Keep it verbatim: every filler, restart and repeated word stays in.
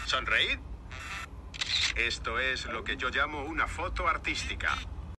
¿Sonreíd? Esto es lo que yo llamo una foto artística.